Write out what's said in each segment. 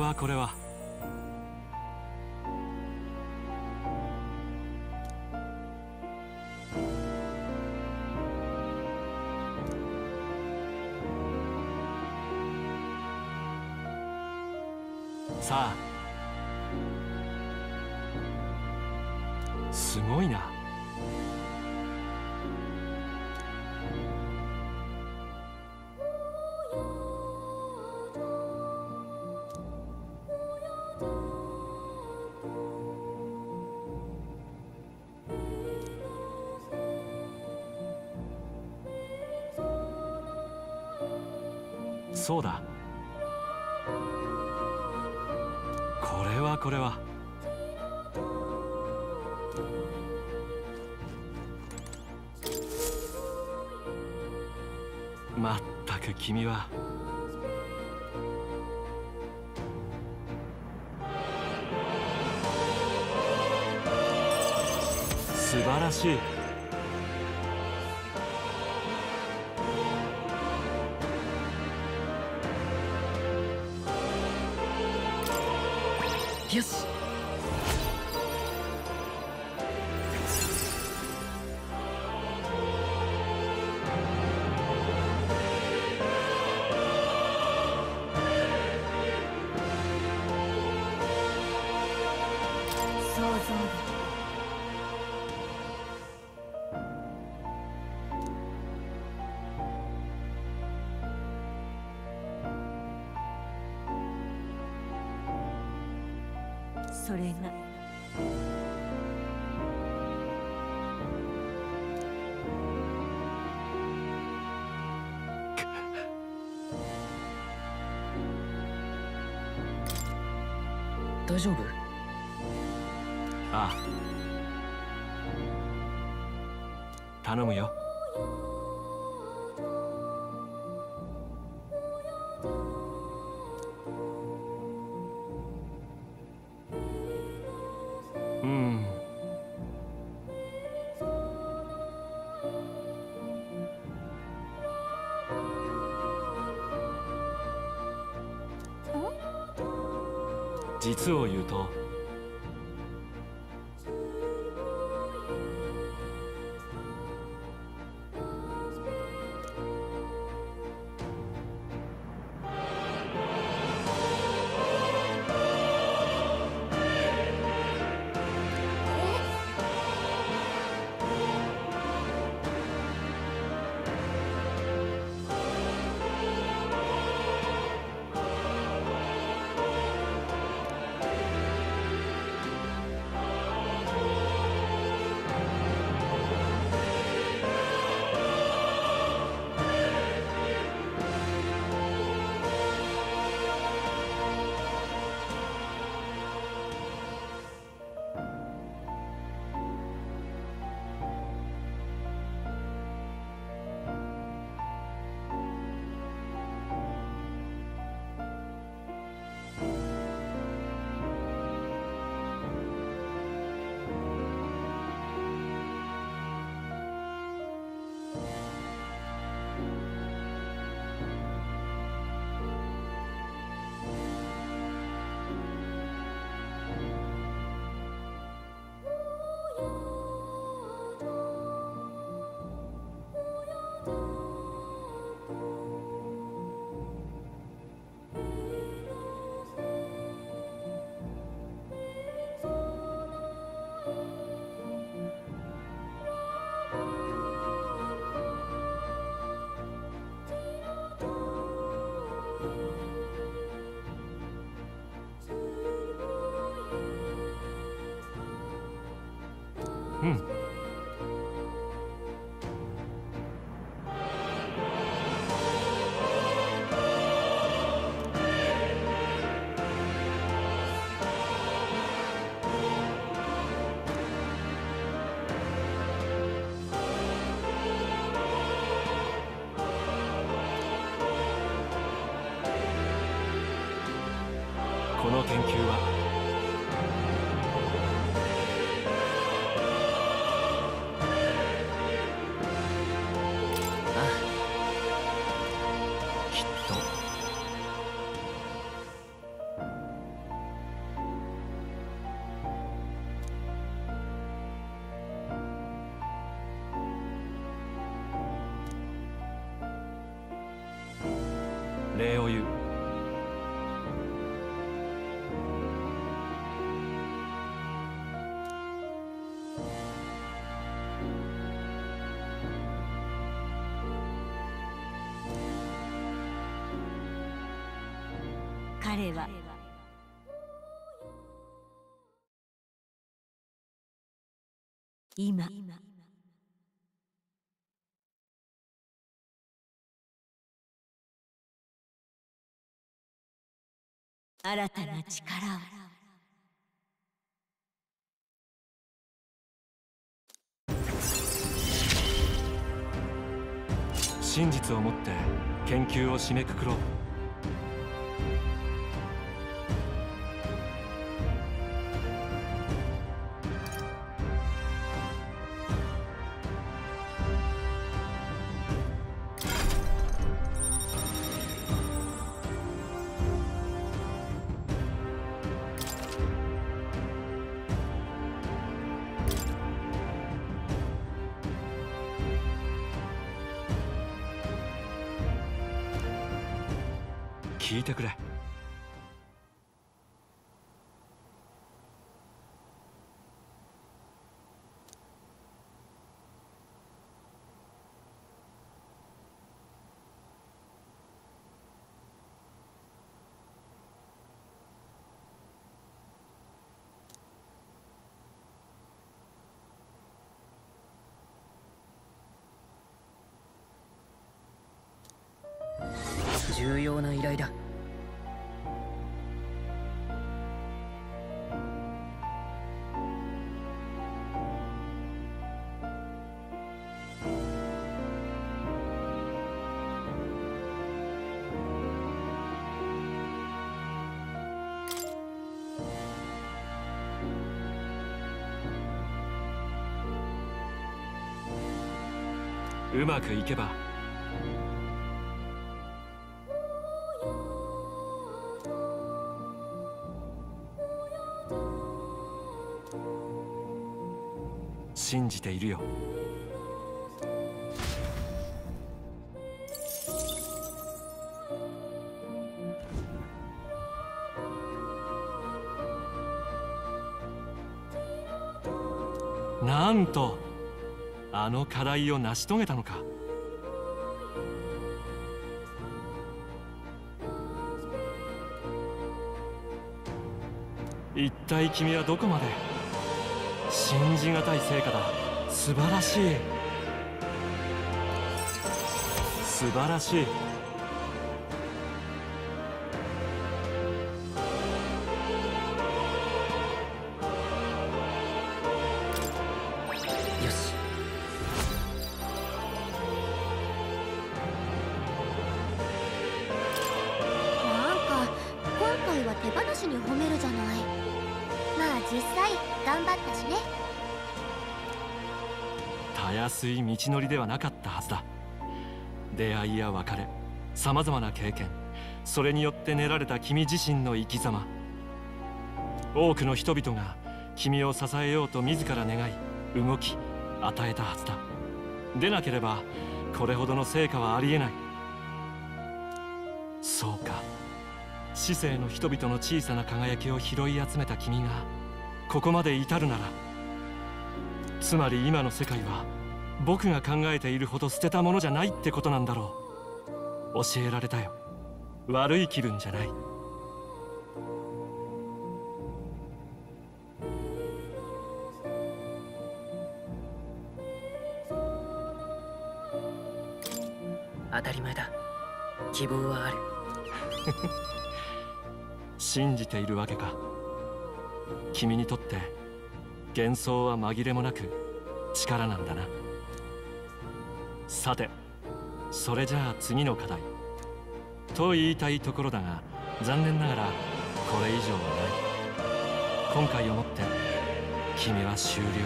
はこれは。さあ、すごいな。そうだ。これはこれは。まったく君は。素晴らしい。 よし。 想像だ。それが大丈夫？ ああ、頼むよ。うん。実を言うと、うん。この研究はきっと礼を言う。 彼は今新たな力を真実をもって研究を締めくくろう。聞いてくれ。 重要な依頼だ。 うまくいけば信じているよ。なんとあの課題を成し遂げたのか。一体君はどこまで。信じがたい成果だ。素晴らしい、素晴らしい。 よし。 なんか今回は手放しに褒めるじゃない。まあ実際頑張ったしね。 たやすい道のりではなかったはずだ。出会いや別れ、さまざまな経験、それによって練られた君自身の生き様。多くの人々が君を支えようと自ら願い動き与えたはずだ。でなければこれほどの成果はありえない。そうか、市政の人々の小さな輝きを拾い集めた君がここまで至るなら、つまり今の世界は僕が考えているほど捨てたものじゃないってことなんだろう。教えられたよ。悪い気分じゃない。 当たり前だ。希望はある。 信じているわけか。君にとって幻想は紛れもなく力なんだな。さて、それじゃあ次の課題と言いたいところだが、残念ながらこれ以上はない。今回をもって君は終了だ。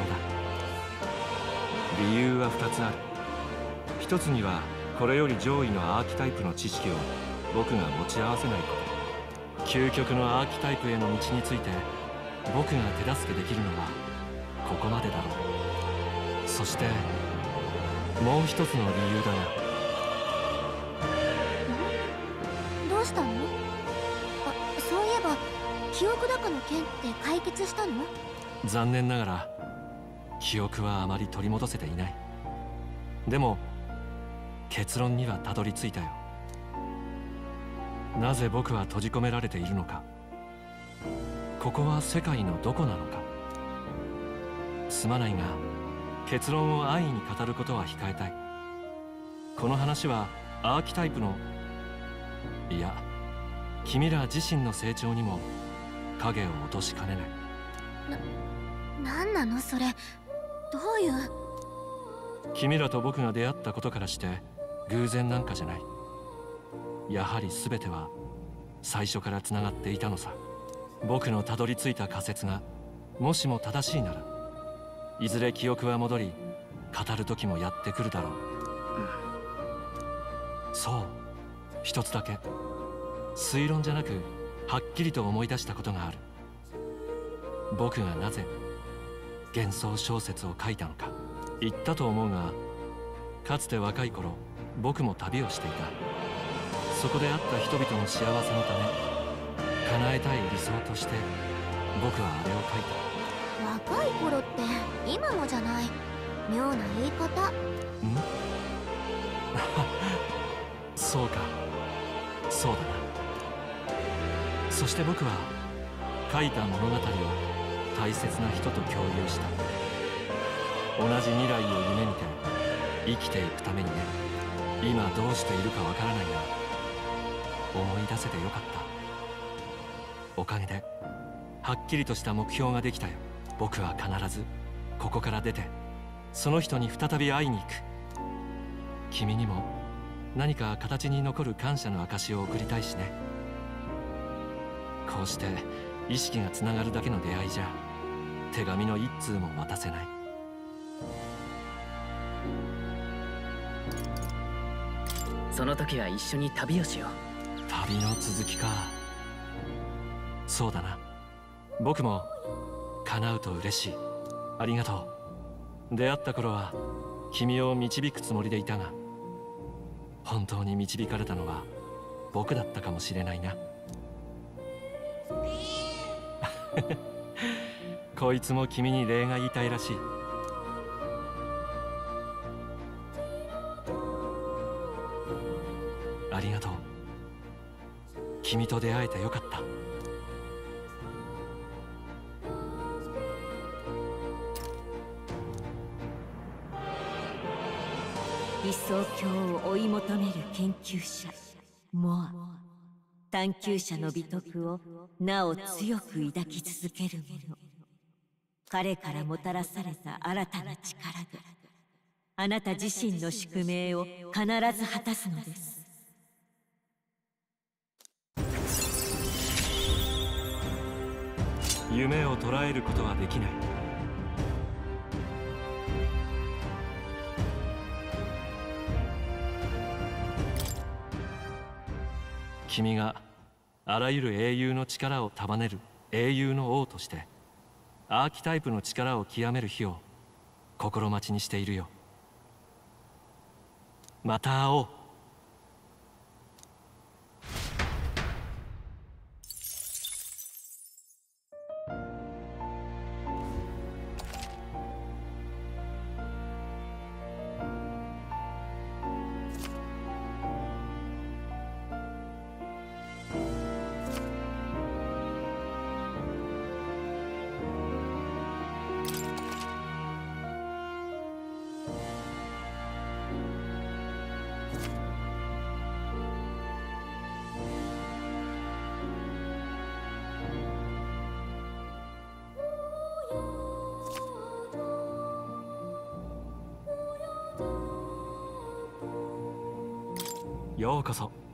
理由は2つある。一つにはこれより上位のアーキタイプの知識を僕が持ち合わせないこと。究極のアーキタイプへの道について僕が手助けできるのはここまでだろう。そしてもう一つの理由だが。 どうしたの？あ、そういえば記憶高の件って解決したの？ 残念ながら記憶はあまり取り戻せていない。でも結論にはたどり着いたよ。なぜ僕は閉じ込められているのか、ここは世界のどこなのか。すまないが結論を安易に語ることは控えたい。この話はアーキタイプの、いや君ら自身の成長にも影を落としかねない。 なんなのそれ、どういう。 君らと僕が出会ったことからして偶然なんかじゃない。やはり全ては最初からつながっていたのさ。僕のたどり着いた仮説がもしも正しいなら、いずれ記憶は戻り語る時もやってくるだろう。そう、一つだけ推論じゃなくはっきりと思い出したことがある。僕がなぜ幻想小説を書いたのか。言ったと思うが、かつて若い頃僕も旅をしていた。そこで会った人々の幸せのため、叶えたい理想として僕はあれを書いた。 若い頃って今もじゃない。妙な言い方。 んそうか、そうだな。そして僕は書いた物語を大切な人と共有した。同じ未来を夢見て生きていくためにね。今どうしているかわからないが、思い出せてよかった。おかげではっきりとした目標ができたよ。僕は必ずここから出てその人に再び会いに行く。君にも何か形に残る感謝の証を送りたいしね。こうして意識がつながるだけの出会いじゃ手紙の一通も渡せない。 その時は一緒に旅をしよう。 旅の続きか。そうだな。僕も叶うと嬉しい。ありがとう。出会った頃は君を導くつもりでいたが、本当に導かれたのは僕だったかもしれないな。こいつも君に礼が言いたいらしい。ありがとう。君と出会えてよかった。 理想郷を追い求める研究者モア、探求者の美徳をなお強く抱き続ける者。彼からもたらされた新たな力であなた自身の宿命を必ず果たすのです。 夢を捉えることはできない。君があらゆる英雄の力を束ねる英雄の王としてアーキタイプの力を極める日を心待ちにしているよ。また会おう。ようこそ